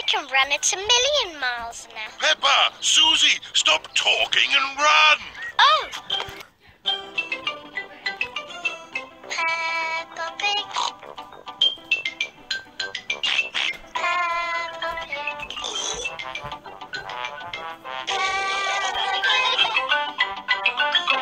can run at 1,000,000 miles an hour. Peppa, Susie, stop talking and run! Oh!